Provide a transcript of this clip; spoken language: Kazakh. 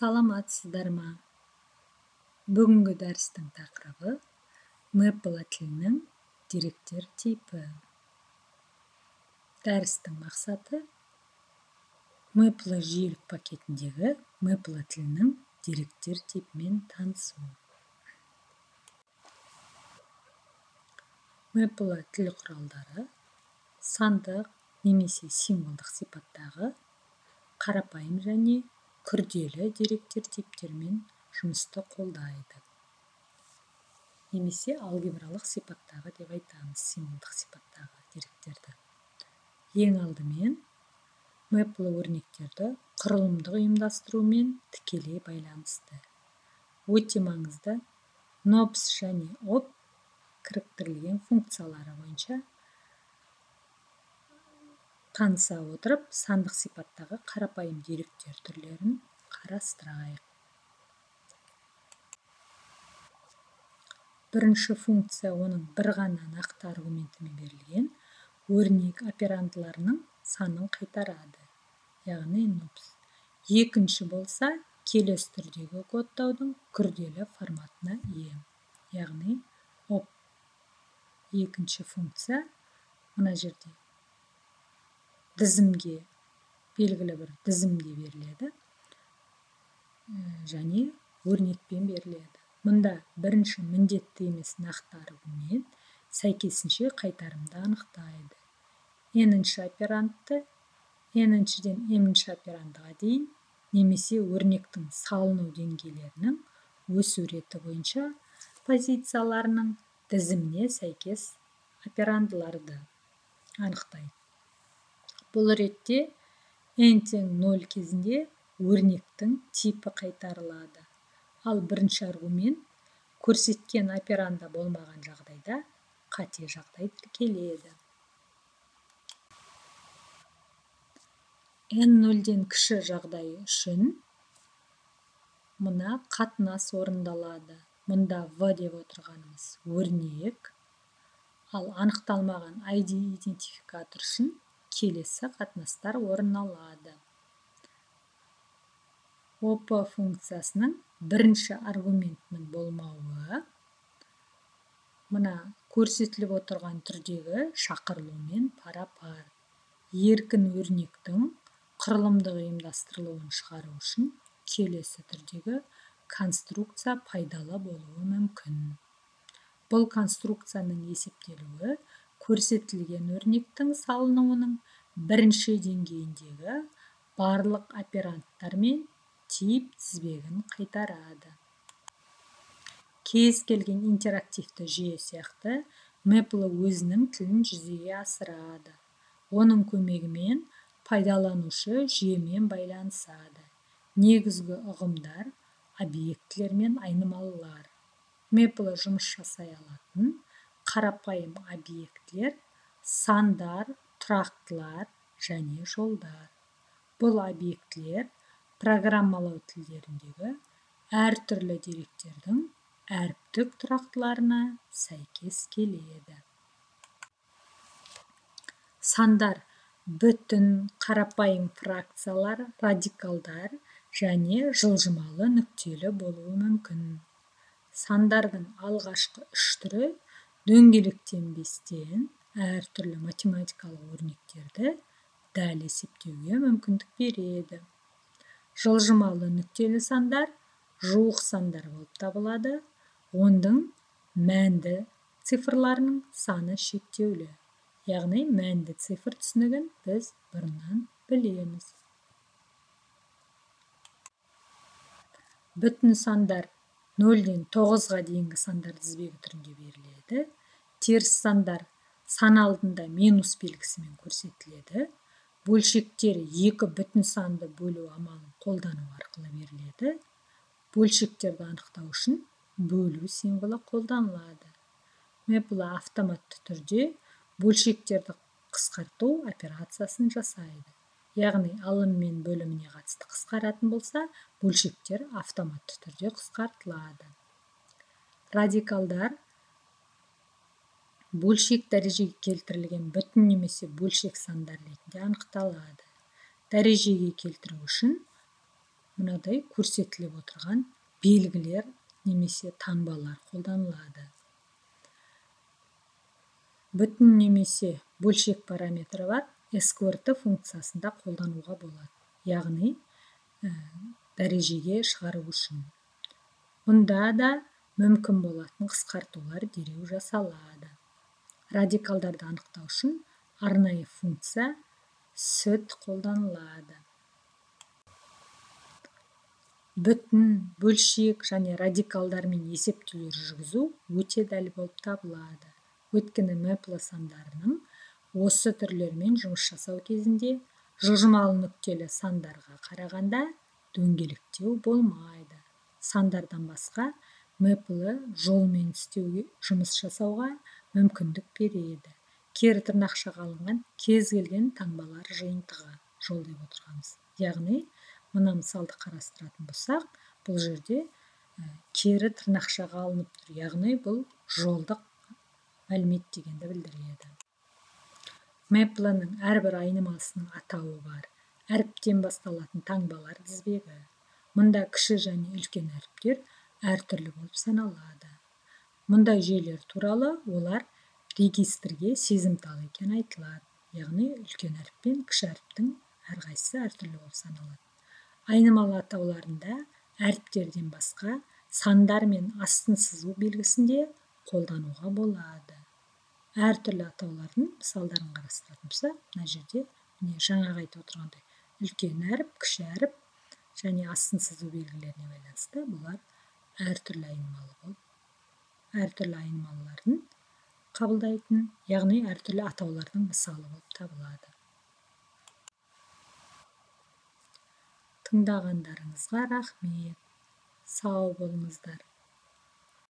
Саламатсыздар ма? Бүгінгі дәрістің тақырыбы Мэпла тілінің деректер типі. Дәрістің мақсаты Мэпла жүйелік пакетіндегі Мэпла тілінің деректер типімен танысу. Мэпла тіл құралдары сандық немесе символдық сипаттағы қарапайым және күрделі деректер типтермен жұмысты қолдайды. Немесе алгебралық сипаттағы деп айтамыз, символдық сипаттағы деректерді. Ең алдымен Мэпла өрнектерді құрылымдық ұйымдастырумен тікелей байланысты. Өте маңызды NOPS және OP кіріктірілген функциялары бойынша таныса отырып, сандық сипаттағы қарапайым деректер түрлерін қарастырайық. Бірінші функция оның бір ғана нақты аргументімен берілген өрнек операндыларының санын қайтарады, яғни NOPS. Екінші болса, келесі түрдегі кодтаудың күрделі форматына ие, яғни OP. Екінші функция мына жерде тізімге, белгілі бір тізімде беріледі және өрнекпен беріледі. Мұнда бірінші міндетті емес нақты аргумент сәйкесінше қайтарымды анықтайды. N-ші операндты N-шіден M-ші операндыға дейін немесе өрнектің салыну деңгейлерінің өсу реті бойынша позицияларының тізіміне сәйкес операндыларды анықтайды. Бұл ретте n тең 0 кезінде өрнектің типі қайтарылады. Ал бірінші аргумент көрсеткен операнда болмаған жағдайда қате жағдай тіркеледі. n 0-ден кіші жағдайы үшін мына қатынас орындалады. Мұнда V деп отырғанымыз өрнек, ал анықталмаған ID идентификатор үшін келесі қатынастар орын алады. OP функциясының бірінші аргументінің болмауы мына көрсетіліп отырған түрдегі шақырылумен пара-пар. Еркін өрнектің құрылымдық ұйымдастырылуын шығару үшін келесі түрдегі конструкция пайдалы болуы мүмкін. Бұл конструкцияның есептелуі көрсетілген өрнектің салынуының бірінші деңгейіндегі барлық операндтар мен тип тізбегін қайтарады. Кез келген интерактивті жүйе сияқты Мэпла өзінің тілін жүзеге асырады. Оның көмегімен пайдаланушы жүйемен байланысады. Негізгі ұғымдар, объектілер мен айнымалылар. Мэпла жұмыс жасай алатын қарапайым объектілер, сандар, тұрақтылар және жолдар. Бұл объектілер программалау тілдеріндегі әртүрлі деректердің әріптік тұрақтыларына сәйкес келеді. Сандар бүтін, қарапайым фракциялар, радикалдар және жылжымалы нүктелі болуы мүмкін. Сандардың алғашқы үш түрі дөңгелектен бестен әртүрлі математикалық өрнектерді дәл есептеуге мүмкіндік береді. Жылжымалы нүктелі сандар жуық сандар болып табылады. Ондың мәнді цифрларының саны шектеулі. Яғни мәнді цифр түсінігін біз бұрыннан білеміз. Бүтін сандар 0-ден 9-ға дейінгі сандар тізбегі түрінде беріледі. Теріс сандар сан алдында минус белгісімен көрсетіледі. Бөлшектер екі бүтін санды бөлу амалын қолдану арқылы беріледі. Бөлшектерді анықтау үшін бөлу символы қолданылады. Мэпла автоматты түрде бөлшектерді қысқарту операциясын жасайды. Яғни алым мен бөліміне қатысты қысқаратын болса, бөлшектер автоматты түрде қысқартылады. Радикалдар бөлшек дәрежеге келтірілген бүтін немесе бөлшек сандар ретінде анықталады. Дәрежеге келтіру үшін мынадай көрсетіліп отырған белгілер немесе таңбалар қолданылады. Бүтін немесе бөлшек параметрі бар SQRT функциясында қолдануға болады, яғни дәрежеге шығару үшін. Бұнда да мүмкін болатын қысқартулар дереу жасалады. Радикалдарды анықтау үшін арнайы функция SUT қолданылады. Бүтін, бөлшек және радикалдармен есептеулер жүргізу өте дәл болып табылады. Өйткені Мэплі сандарының осы түрлермен жұмыс жасау кезінде жылжымалы нүктелі сандарға қарағанда дөңгелектеу болмайды. Сандардан басқа Мэплі жолмен жұмыс жасауға мүмкіндік береді. Кері тырнақшаға алынған кез келген таңбалар жиынтығы жол деп отырғанбыз. Яғни, мына мысалды қарастыратын болсақ, бұл жерде кері тырнақшаға алынып тұр. Яғни, бұл жолдық мәлімет дегенді білдіреді. Мэплінің әрбір айнымалысының атауы бар. Әріптен басталатын таңбалар тізбегі. Мұнда кіші және үлкен әріптер әртүрлі болып саналады. Мұндай жүйелер туралы олар регистрге сезімтал екен айтылады. Яғни, үлкен әріп пен кіші әріптің әрқайсысы әртүрлі болып саналады. Айнымалы атауларында әріптерден басқа сандар мен астын сызу белгісінде қолдануға болады. Әртүрлі атаулардың мысалдарын қарастыратын болсақ, мына жерде жаңағы айтып отырғандай үлкен әріп, кіші әріп және астын сызу белгілеріне байланысты бұлар әртүрлі айнымалы болып, әртүрлі айнымалыларын қабылдайтын, яғни әртүрлі атаулардың мысалы болып табылады. Тыңдағандарыңызға рахмет. Сау болыңыздар.